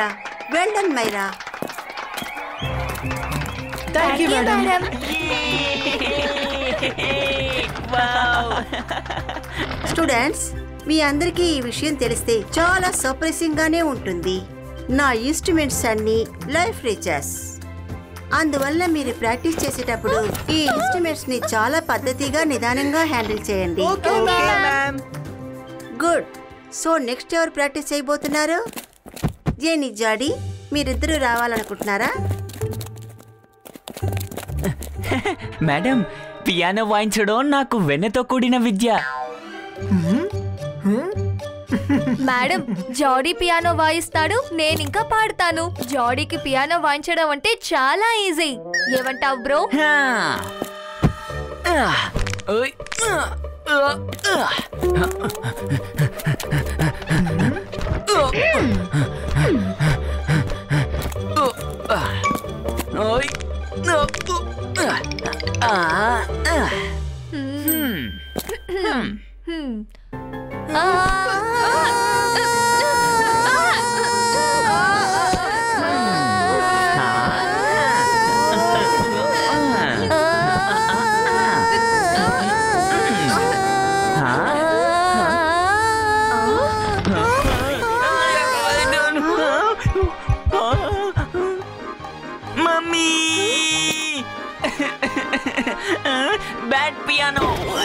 Myra. Well done Myra. Thank you madam. Students, మీ అందరికీ ఈ విషయం తెలిస్తే చాలా సర్ప్రైజింగ్ గానే ఉంటుంది. నా ఇన్స్ట్రుమెంట్స్ అన్ని లైఫ్ రీచర్స్. అందువల్ల మీరు ప్రాక్టీస్ చేసేటప్పుడు ఈ ఇన్స్ట్రుమెంట్స్ ని చాలా పద్ధతిగా నిదానంగా హ్యాండిల్ చేయండి. గుడ్. సో నెక్స్ట్ ఎవరు ప్రాక్టీస్ చేయబోతున్నారు? జేని, జాడీ, మీరిద్దరూ రావాలనుకుంటున్నారా? మేడం, పియానో వాయించడం నాకు వెన్నతో కూడిన విద్య. మేడం, జాడీ పియానో వాయిస్తాడు, నేనింకా పాడతాను. జాడీకి పియానో వాయించడం అంటే చాలా ఈజీ. ఏమంటావు బ్రో? Bad piano.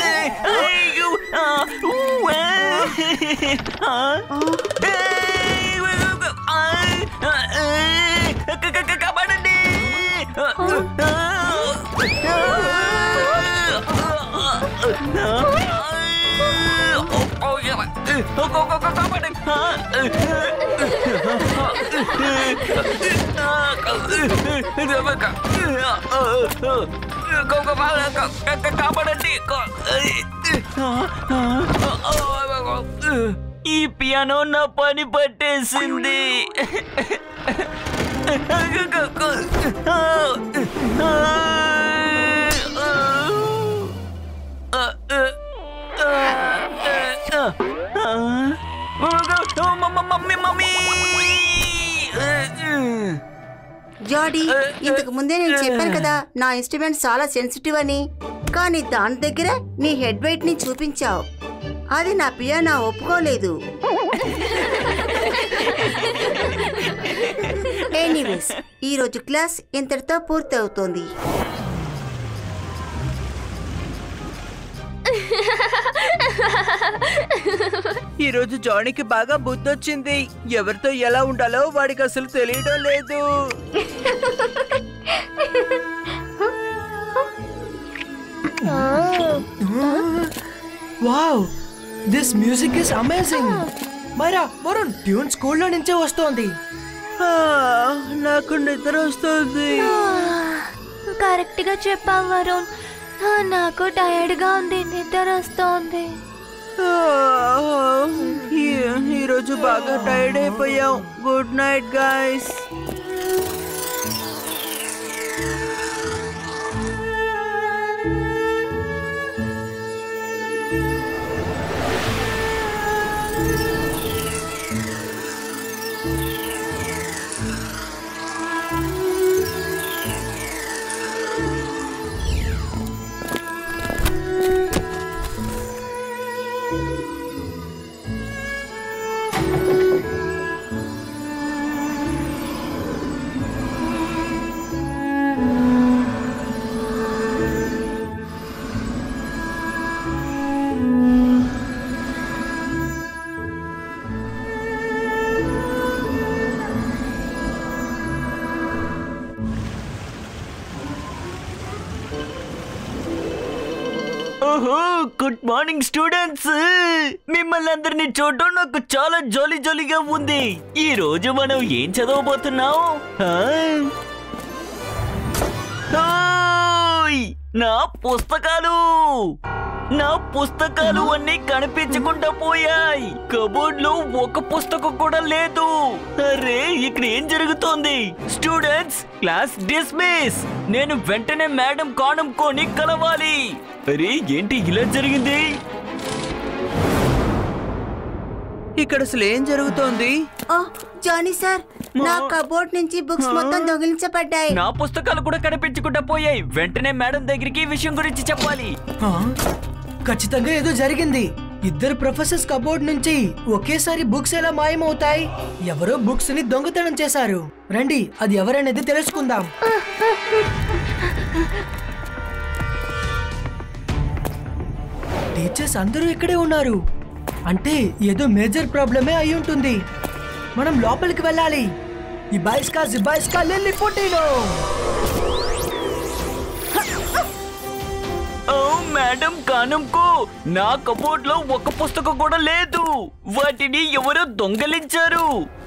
ఈ పియానో నా పని పట్టేసింది. జాడీ, ఇంతకు ముందే నేను చెప్పాను కదా నా ఇన్స్ట్రుమెంట్ చాలా సెన్సిటివ్ అని. కానీ దాని దగ్గర నీ హెడ్ వెయిట్ ని చూపించావు. అది నా పియానో ఒప్పుకోలేదు. ఎనీవేస్, ఈరోజు క్లాస్ ఇంతటితో పూర్తి అవుతోంది. ఈరోజు జానీకి బాగా బుద్ధొచ్చింది. ఎవరితో ఎలా ఉండాలో వాడికి అసలు తెలియడం లేదు. Wow, this music is amazing. Myra, Varun, tune స్కూల్లో నుంచే వస్తోంది. నాకు నిద్ర వస్తుంది. కరెక్ట్ గా చెప్పావు వరుణ్. నాకు టైర్డ్ గా ఉంది, నిద్ర వస్తోంది. ఈరోజు బాగా టైర్డ్ అయిపోయాం. Good night guys. ఓహో, గుడ్ మార్నింగ్ స్టూడెంట్స్. మిమ్మల్ని అందరినీ చూడడం నాకు చాలా జాలీగా ఉంది. ఈ రోజు మనం ఏం చదవబోతున్నాం? నా పుస్తకాలు అన్నీ కనిపించకుండా పోయాయి. కబోర్డ్ లో ఒక పుస్తకం కూడా లేదు. అరే, ఇక్కడ ఏం జరుగుతోంది? Students, class dismiss. నేను వెంటనే మేడం కానంకోని కలవాలి. అరే, ఏంటి ఇలా జరిగింది? ఇక్కడ అసలు ఏం జరుగుతోంది? ఓ జానీ సార్, నా కబోర్డ్ నుంచి బుక్స్ మొత్తం దొంగిలించబడ్డాయి. నా పుస్తకాలు కూడా కనిపించకుండా పోయాయి. వెంటనే మేడం దగ్గరికి ఈ విషయం గురించి చెప్పాలి. ఖచ్చితంగా ఏదో జరిగింది. ఇద్దరు ప్రొఫెసర్స్ కబోర్డ్ నుంచి ఒకేసారి బుక్స్ ఎలా మాయమవుతాయి? ఎవరో బుక్స్ ని దొంగతనం చేశారు. రండి, అది ఎవరనేది తెలుసుకుందాం. టీచర్స్ అందరూ ఇక్కడే ఉన్నారు. అంటే ఏదో మేజర్ ప్రాబ్లమే అయి ఉంటుంది. మనం లోపలికి వెళ్ళాలి. ఈ బాయ్స్కా లెల్లి ఫోటోలో. ఓ మేడం కానంకో, నా కబోర్డ్ లో ఒక పుస్తకం కూడా లేదు. వాటిని ఎవరో దొంగలించారు.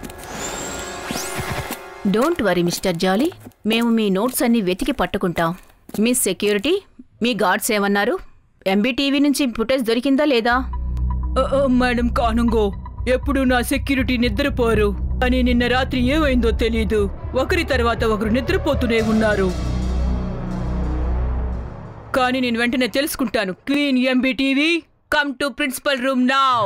డోంట్ వరీ మిస్టర్ జాలీ, మేము మీ నోట్స్ అన్ని వెతికి పట్టుకుంటాం. మీ సెక్యూరిటీ, మీ గార్డ్స్ ఏమన్నారు? ఎంబీటీవీ నుంచి ఫుటేజ్ దొరికిందా లేదా? మేడం కానుంగో, ఎప్పుడు నా సెక్యూరిటీ నిద్రపోరు. అని నిన్న రాత్రి ఏమైందో తెలీదు. ఒకరి తర్వాత ఒకరు నిద్రపోతూనే ఉన్నారు. కానీ నేను వెంటనే తెలుసుకుంటాను. Queen MBTV, come to principal room now.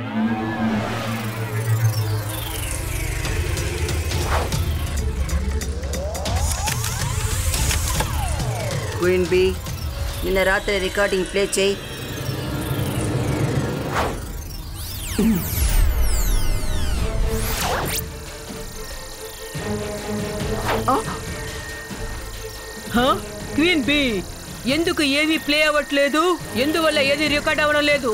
Queen B, నిన్న రాత్రి రికార్డింగ్ ప్లే చేయి. క్వీన్ బి, ఎందుకు ఏమీ ప్లే అవ్వట్లేదు? ఎందువల్ల ఏది రికార్డ్ అవ్వడం లేదు?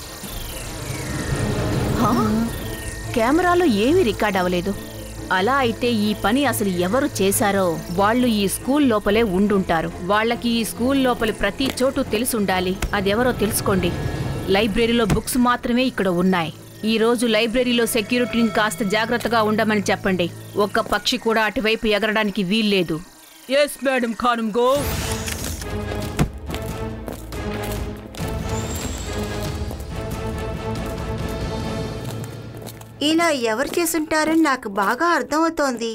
కెమెరాలో ఏమీ రికార్డ్ అవ్వలేదు. అలా అయితే ఈ పని అసలు ఎవరు చేశారో వాళ్ళు ఈ స్కూల్ లోపలే ఉండుంటారు. వాళ్ళకి ఈ స్కూల్ లోపలి ప్రతి చోటు తెలుసుండాలి. అదెవరో తెలుసుకోండి. లైబ్రరీలో బుక్స్ మాత్రమే ఇక్కడ ఉన్నాయి. ఈ రోజు లైబ్రరీలో సెక్యూరిటీని కాస్త జాగ్రత్తగా ఉండమని చెప్పండి. ఒక్క పక్షి కూడా అటువైపు ఎగరడానికి వీల్లేదు. Yes madam Kanungo. ఇలా ఎవరు చేసుంటారని నాకు బాగా అర్థమవుతోంది.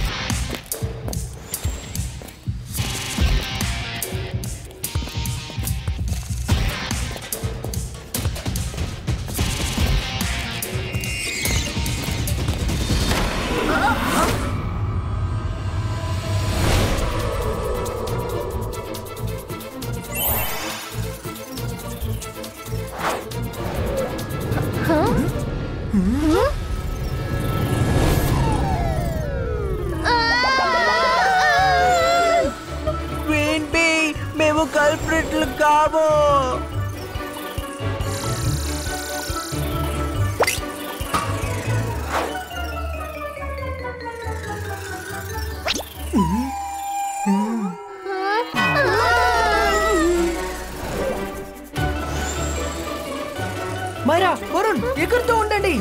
క్వీన్ బి, మేము కల్ప్రిట్లు కాము. మైరా, వరుణ్, ఎగురుతూ ఉండండి.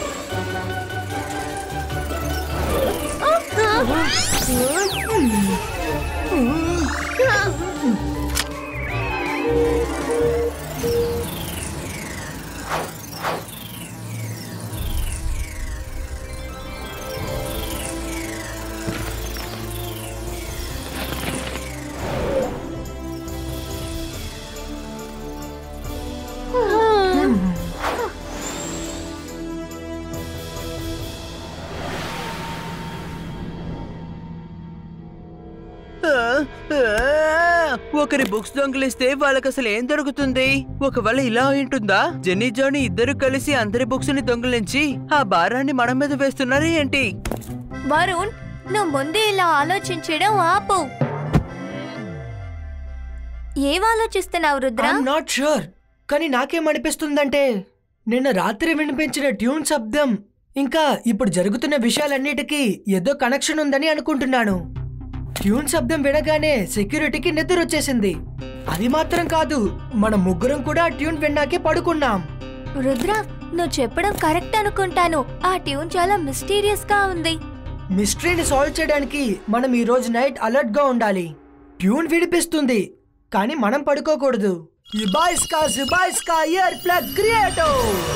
ఒకరి బుక్స్ దొంగిలిస్తే వాళ్ళకి అసలు ఏం దొరుకుతుంది? ఒకవేళ ఇలా ఉంటుందా? జెన్నీ జానీ ఇద్దరు కలిసి అందరి బుక్స్ ని దొంగిలించి ఆ భారాన్ని మన మీద వేస్తున్నారు ఏంటి? వరుణ్, నువ్వు ముందే ఇలా ఆలోచించడం ఆపు. ఏం ఆలోచిస్తున్నావు రుద్ర? నాట్ షూర్, కానీ నాకేమనిపిస్తుందంటే నిన్న రాత్రి వినిపించిన ట్యూన్ శబ్దం ఇంకా ఇప్పుడు జరుగుతున్న విషయాలన్నిటికీ ఏదో కనెక్షన్ ఉందని అనుకుంటున్నాను. ట్యూన్ శబ్దం వినగానే సెక్యూరిటీకి నిద్ర వచ్చేసింది. అది మాత్రం కాదు, మన ముగ్గురం కూడా ట్యూన్ విన్నాకే పడుకున్నాం. రుద్ర, నువ్వు చెప్పడం కరెక్ట్ అనుకుంటాను. ఆ ట్యూన్ చాలా మిస్టీరియస్ గా ఉంది. మిస్టరీని సాల్వ్ చేయడానికి మనం ఈ రోజు నైట్ అలర్ట్ గా ఉండాలి. ట్యూన్ వినిపిస్తుంది, కానీ మనం పడుకోకూడదు. Year plug క్రియేటో.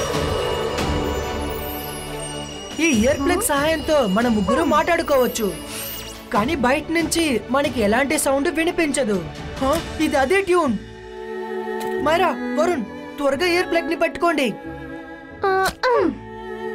ఈ ఇయర్ ప్లగ్ సహాయంతో మన ముగ్గురు మాట్లాడుకోవచ్చు, కానీ బయట నుంచి మనకి ఎలాంటి సౌండ్ వినిపించదు. ఇది అదే ట్యూన్. మైరా, వరుణ్, త్వరగా ఇయర్ ప్లగ్ ని పట్టుకోండి.